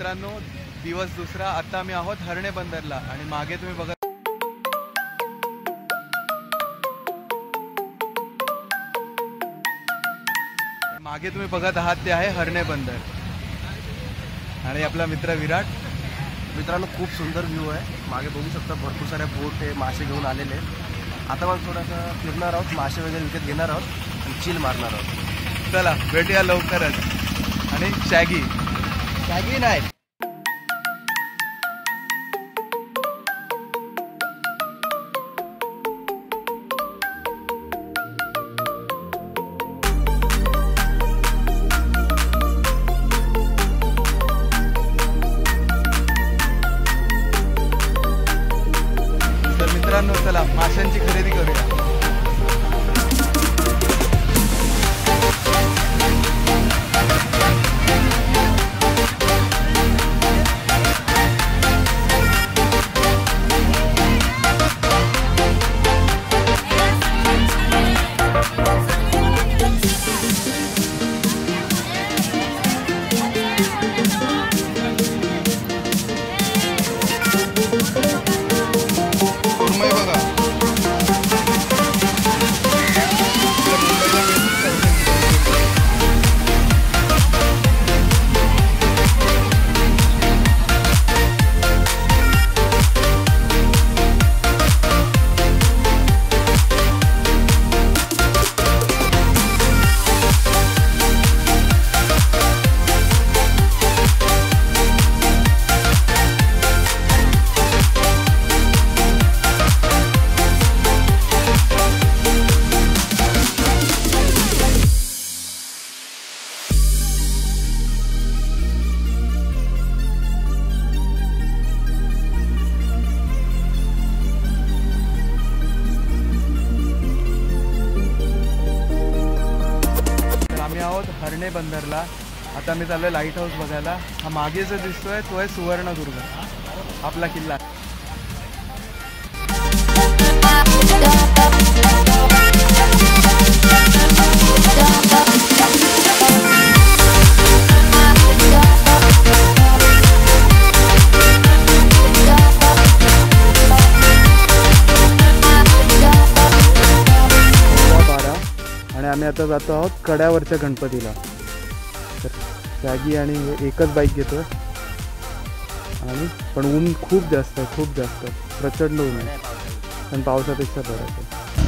मित्रांनो, दिवस दुसरा. आता आम्ही आहोत हरणे बंदरला आणि मागे तुम्ही बघत आहात ते आहे हरणे बंदर. आणि आपला मित्र विराट. मित्रांनो, खूप सुंदर व्ह्यू आहे. मागे बघू शकता भरपूर साऱ्या बोट आहे, मासे घेऊन आलेले आहेत. आता मग थोडंसं फिरणार आहोत, मासे वगैरे विकत घेणार आहोत आणि चिल मारणार आहोत. चला भेटूया लवकरच. आणि शॅगी नाही. तर मित्रांनो, चला माशांची खरेदी करूया. हरणे बंदरला. आता मी चाललोय लाईट हाऊस बघायला. हा मागे जो दिसतोय तो आहे सुवर्णदुर्ग, आपला किल्ला. आणि आम्ही आता जातो आहोत कड्यावरच्या गणपतीला. तर शॅगी आणि एकच बाईक घेतोय. आणि पण ऊन खूप जास्त आहे, खूप जास्त प्रचंड ऊन आहे. पण पावसापेक्षा बरं आहे.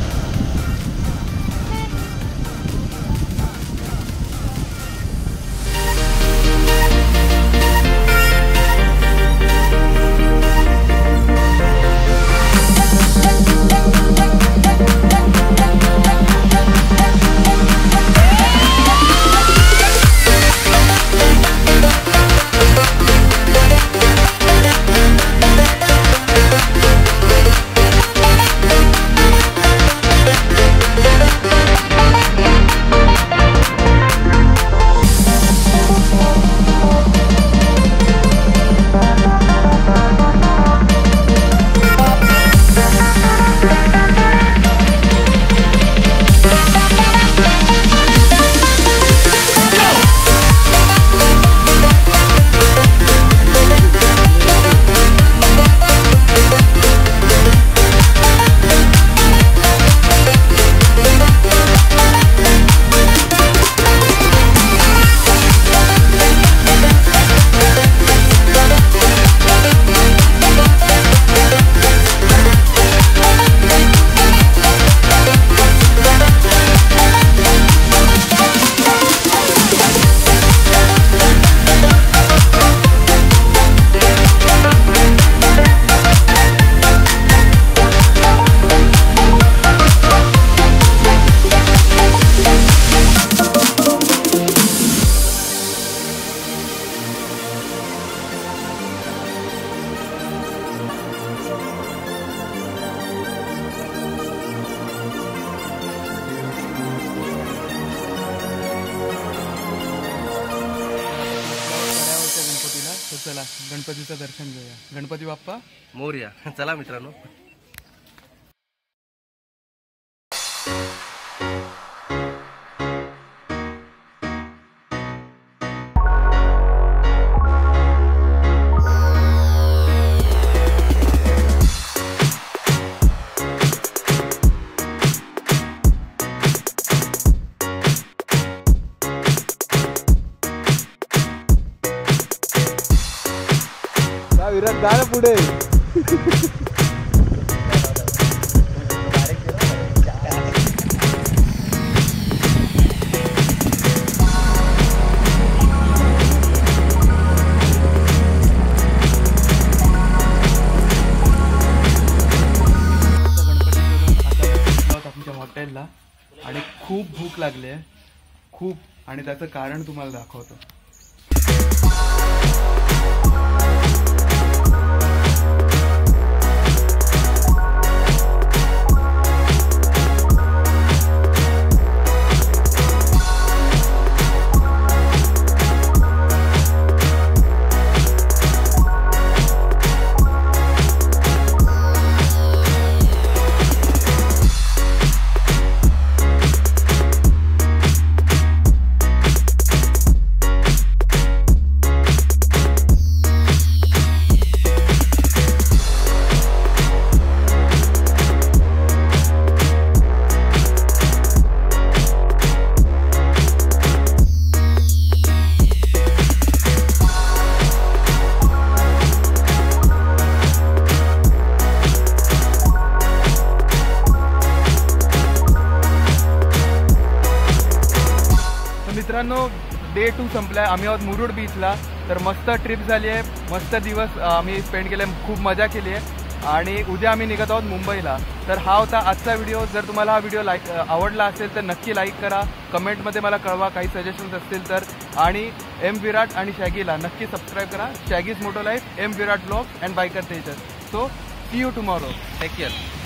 चला गणपतीचं दर्शन घेऊया. गणपती बाप्पा मोरया. चला मित्रांनो. विराट जा ना पुढे. हॉटेलला आणि खूप भूक लागली आहे खूप, आणि त्याचं कारण तुम्हाला दाखवतो. मित्रांनो, डे 2 संपलाय. आम्ही आहोत मुरुड बीचला. तर मस्त ट्रिप झाली आहे, मस्त दिवस आम्ही स्पेंड केले, खूप मजा केली आहे. आणि उद्या आम्ही निघत आहोत मुंबईला. तर हा होता आजचा व्हिडिओ. जर तुम्हाला हा व्हिडिओ आवडला असेल तर नक्की लाईक करा, कमेंटमध्ये मला कळवा काही सजेशन्स असतील तर. आणि एम विराट आणि शॅगीला नक्की सबस्क्राईब करा. Shaggy's moto life, M Virat blog and biker Tejas. So see you tomorrow. Take care.